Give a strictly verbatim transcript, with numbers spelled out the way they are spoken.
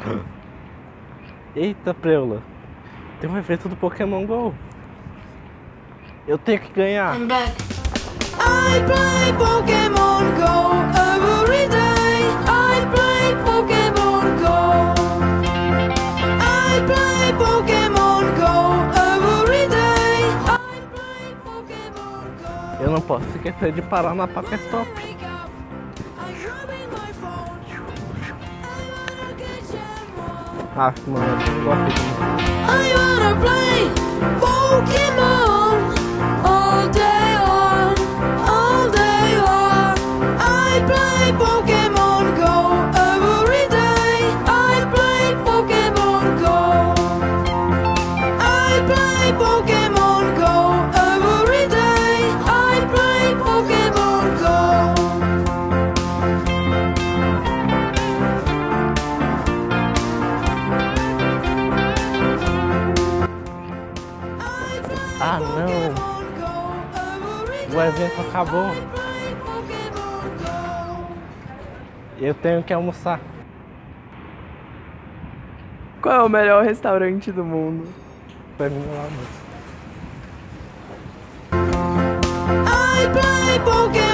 Eita, preula. Tem um evento do Pokémon GO. Eu tenho que ganhar. I'm back. I play Pokémon GO every day. I play Pokémon GO. I play Pokémon GO every day. I play Pokémon GO. Eu não posso esquecer de parar na Pokéstop. Ah, mano, eu gosto de... I wanna play Pokémon all day long, all day long. I play Pokémon GO every day. I play Pokémon GO. I play Pokémon GO every day. I play Pokémon GO. Ah, não. O evento acabou. Eu tenho que almoçar. Qual é o melhor restaurante do mundo? Pra mim lá, moço. I play Pokémon.